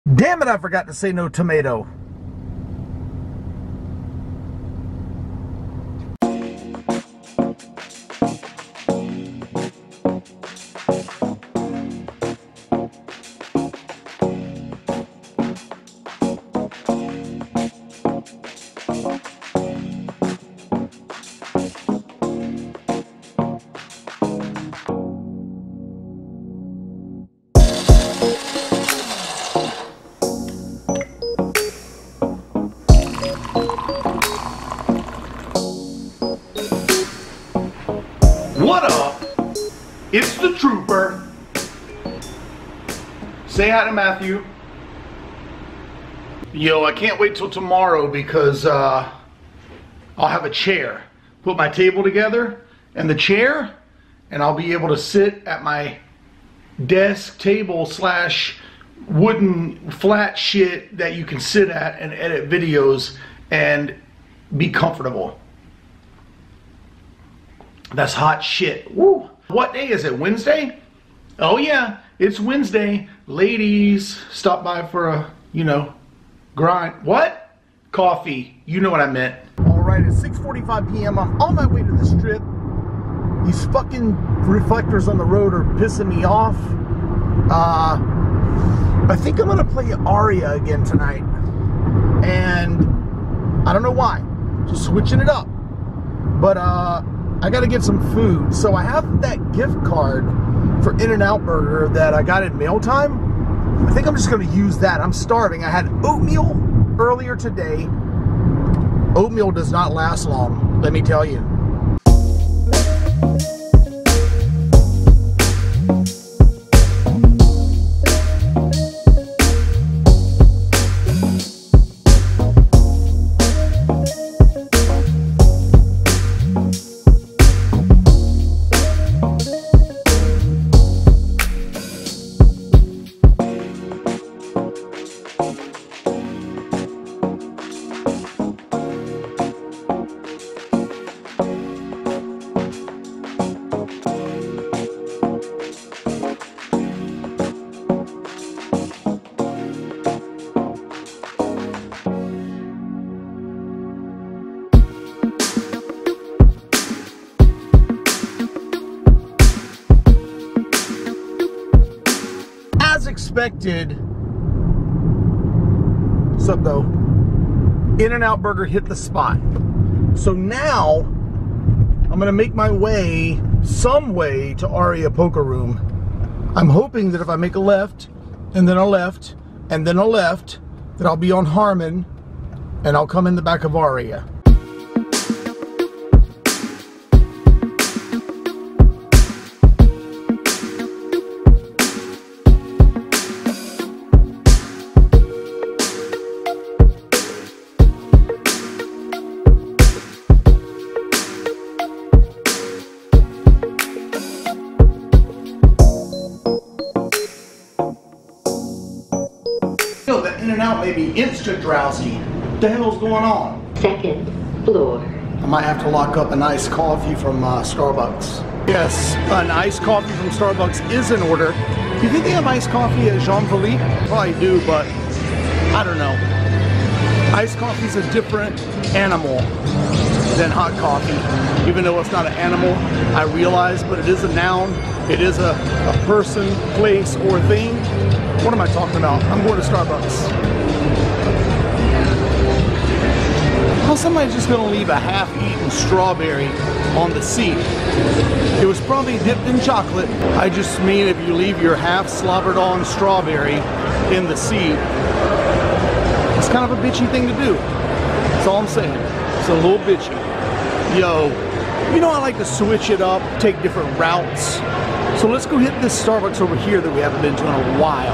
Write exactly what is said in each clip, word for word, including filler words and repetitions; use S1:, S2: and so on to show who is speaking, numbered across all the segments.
S1: Damn it, I forgot to say no tomato.
S2: What up? It's the Trooper. Say hi to Matthew. Yo, I can't wait till tomorrow because uh, I'll have a chair. Put my table together and the chair, and I'll be able to sit at my desk, table, slash wooden flat shit that you can sit at and edit videos and be comfortable. That's hot shit. Woo. What day is it? Wednesday? Oh yeah, it's Wednesday. Ladies, stop by for a, you know, grind. What? Coffee. You know what I meant.
S1: All right, it's six forty-five p m I'm on my way to the strip. These fucking reflectors on the road are pissing me off. Uh, I think I'm gonna play Aria again tonight. And I don't know why. Just switching it up. But uh, I gotta get some food. So I have that gift card for In-N-Out Burger that I got in mail time. I think I'm just gonna use that. I'm starving. I had oatmeal earlier today. Oatmeal does not last long, let me tell you. As expected, what's up though? In-N-Out Burger hit the spot. So now I'm gonna make my way some way to Aria Poker Room. I'm hoping that if I make a left and then a left and then a left, that I'll be on Harmon and I'll come in the back of Aria. That In-N-Out made me instant drowsy. What the hell's going on?
S3: Second floor.
S1: I might have to lock up an iced coffee from uh, Starbucks. Yes, an iced coffee from Starbucks is in order. Do you think they have iced coffee at Jean-Philippe? Probably do, but I don't know. Iced coffee is a different animal than hot coffee. Even though it's not an animal, I realize, but it is a noun. It is a, a person, place, or thing. What am I talking about? I'm going to Starbucks. How's somebody just gonna leave a half-eaten strawberry on the seat? It was probably dipped in chocolate. I just mean if you leave your half slobbered on strawberry in the seat, it's kind of a bitchy thing to do. That's all I'm saying. It's a little bitchy. Yo, you know I like to switch it up, take different routes. So let's go hit this Starbucks over here that we haven't been to in a while.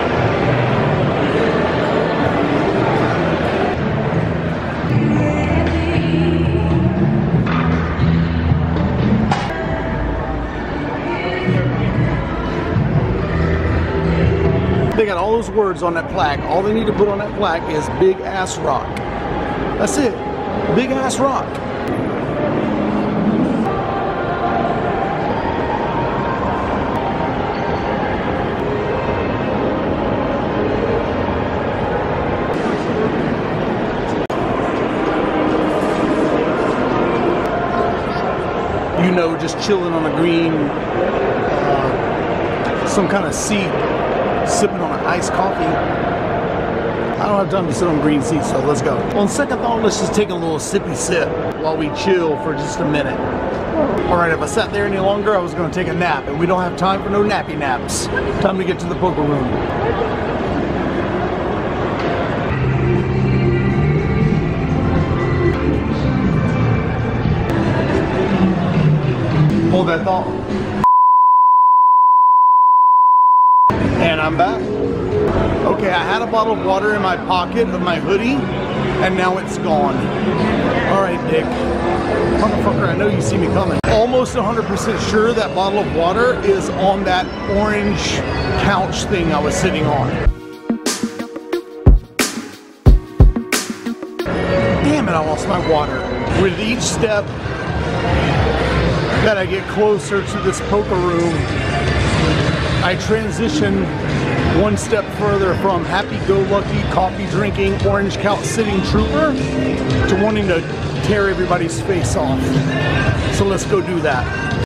S1: They got all those words on that plaque. All they need to put on that plaque is Big Ass Rock. That's it. Big Ass Rock. just chilling on a green, uh, some kind of seat, sipping on an iced coffee. I don't have time to sit on green seats, so let's go. On second thought, let's just take a little sippy sip while we chill for just a minute. All right, if I sat there any longer, I was gonna take a nap, and we don't have time for no nappy naps. Time to get to the poker room. Hold that thought. And I'm back. Okay, I had a bottle of water in my pocket of my hoodie, and now it's gone. All right, Dick. Motherfucker, I know you see me coming. Almost one hundred percent sure that bottle of water is on that orange couch thing I was sitting on. Damn it, I lost my water. With each step that I get closer to this poker room, I transition one step further from happy-go-lucky, coffee-drinking, orange couch sitting trooper to wanting to tear everybody's face off. So let's go do that.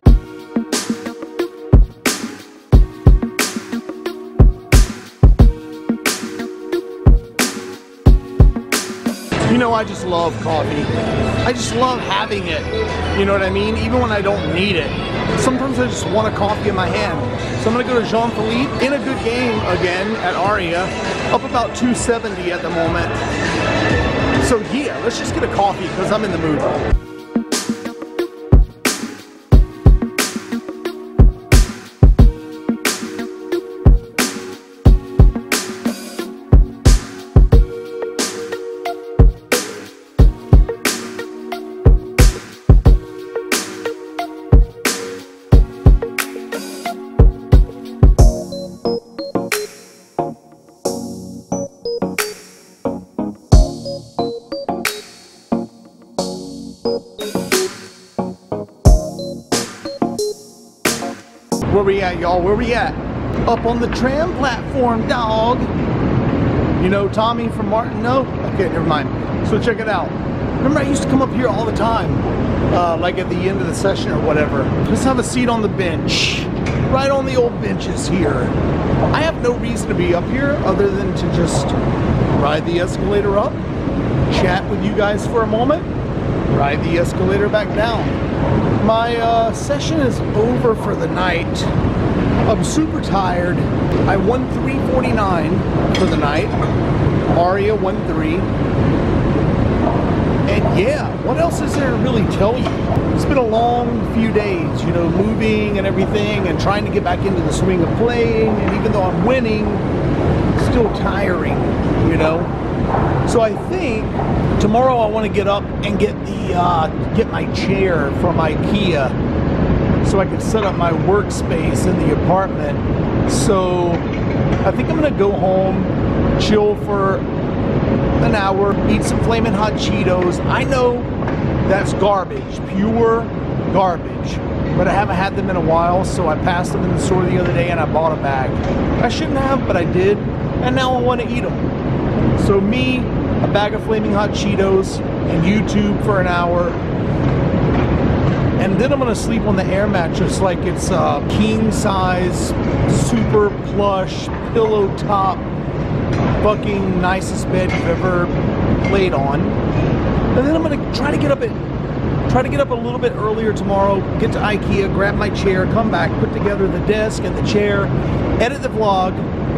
S1: You know, I just love coffee. I just love having it. You know what I mean? Even when I don't need it. Sometimes I just want a coffee in my hand. So I'm gonna go to Jean-Philippe in a good game again at Aria. Up about two seventy at the moment. So yeah, let's just get a coffee because I'm in the mood. Where we at, y'all? Where we at? Up on the tram platform, dog. You know Tommy from Martin? No? Okay, never mind. So check it out. Remember I used to come up here all the time, uh, like at the end of the session or whatever. Just have a seat on the bench, right on the old benches here. I have no reason to be up here other than to just ride the escalator up, chat with you guys for a moment, ride the escalator back down. My uh, session is over for the night. I'm super tired. I won three forty-nine for the night. Aria won three. And yeah, what else is there to really tell you? It's been a long few days, you know, moving and everything and trying to get back into the swing of playing. And even though I'm winning, it's still tiring, you know? So I think tomorrow I want to get up and get the uh, get my chair from IKEA so I can set up my workspace in the apartment. So I think I'm gonna go home, chill for an hour, eat some Flamin' Hot Cheetos. I know that's garbage, pure garbage, but I haven't had them in a while, so I passed them in the store the other day and I bought a bag. I shouldn't have, but I did, and now I want to eat them. So me, a bag of Flaming Hot Cheetos, and YouTube for an hour. And then I'm gonna sleep on the air mattress like it's a king size, super plush, pillow top, fucking nicest bed you've ever laid on. And then I'm gonna try to get up at, try to get up a little bit earlier tomorrow, get to IKEA, grab my chair, come back, put together the desk and the chair, edit the vlog,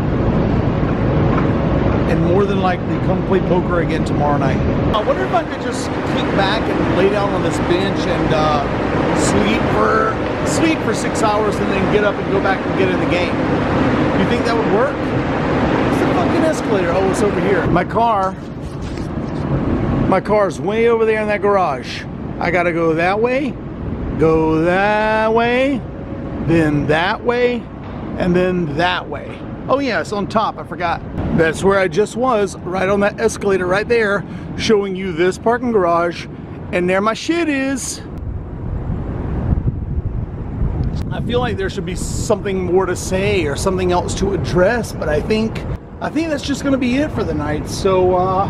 S1: and more than likely come play poker again tomorrow night. I wonder if I could just kick back and lay down on this bench and uh, sleep for sleep for six hours and then get up and go back and get in the game. You think that would work? It's the fucking escalator. Oh, it's over here. My car, my car's way over there in that garage. I gotta go that way, go that way, then that way, and then that way. Oh yeah, it's on top, I forgot. That's where I just was, right on that escalator right there, showing you this parking garage, and there my shit is. I feel like there should be something more to say or something else to address, but I think, I think that's just gonna be it for the night, so uh,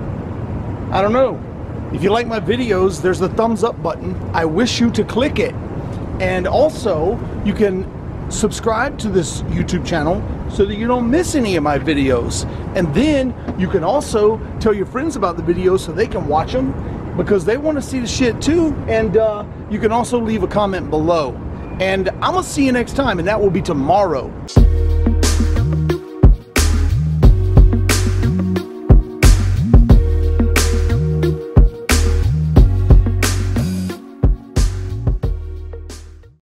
S1: I don't know. If you like my videos, there's the thumbs up button. I wish you to click it. And also, you can subscribe to this YouTube channel so that you don't miss any of my videos. And then you can also tell your friends about the videos so they can watch them, because they want to see the shit too. And uh, you can also leave a comment below. And I'm gonna see you next time, and that will be tomorrow.